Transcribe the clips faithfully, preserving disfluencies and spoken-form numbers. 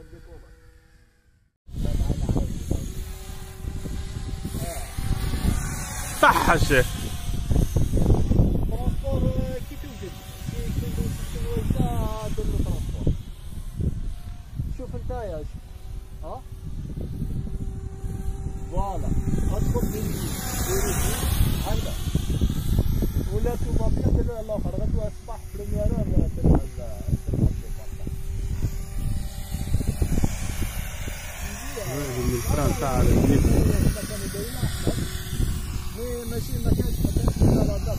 صح الشيخ. شوف انت يا ها فوالا ادخل هكذا ولا تشوف بلاد الاخر غدوه الصباح بريميرا من الفران تاع الجيب ماشي ما كانش ما كانش لا لا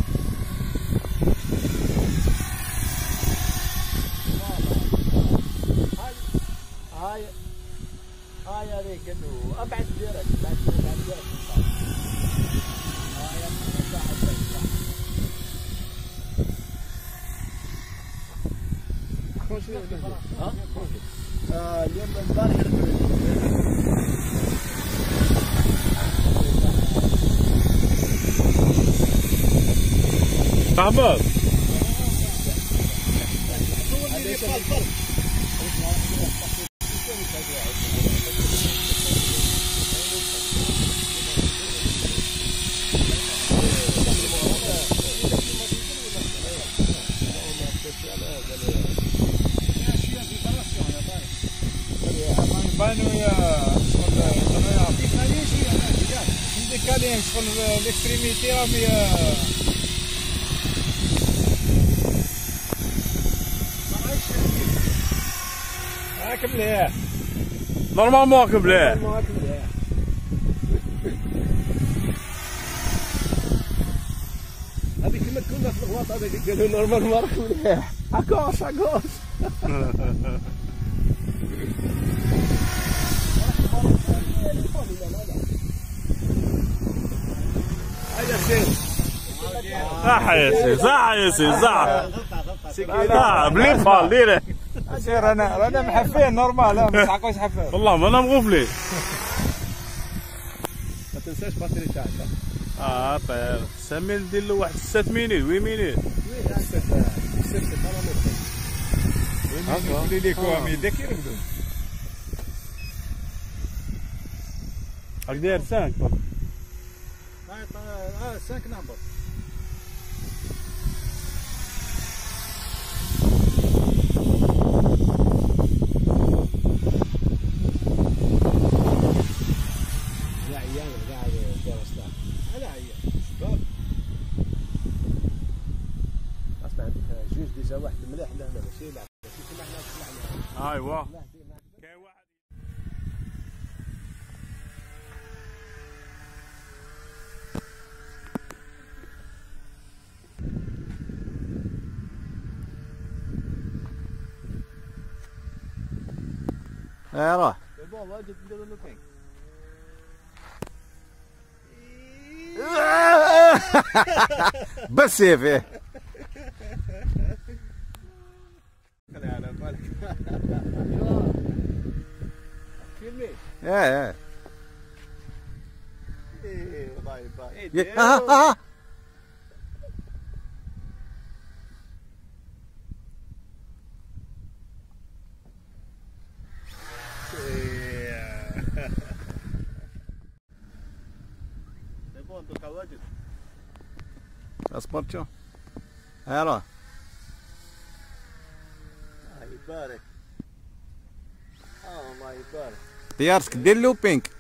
هاي هاي هذيك انه ابعد ديرك بعد بعد ديرك هاي ها اه اليوم البارح احمد بانوا يا شغل كالين شغل الاكستريميتي راهم هاك مليح نورمالمون هاك مليح هذيك كما كنا في الغواط هذيك قالوا نورمالمون راك مليح اكوش اكوش صح يا سي صح يا سي صح صح بلي فال ديريكت سير رانا رانا محفين نورمال ما تعقوش حفين والله ما انا مغفلين ما تنساش باتري تاعك اه طيب سامي ندير له واحد ستة مينيت ثمانية مينيت هاكا لي كوام يديك يرقدوا راك داير خمسة اه خمسة نمبر لا عيال قاعد درس لا عيال شباب اصلا عندك جوج ديجا واحد مليح لهنا ماشي لا ماشي كيما حنا طلعنا ايوا كاين واحد ايه راه بون واجد نديرو لوكينغ بس فيه على بالك فيلمي ايه ايه باي باي ها ها اسبرتشو هاي راه الله يبارك الله يبارك ديارتك دير لوبينغ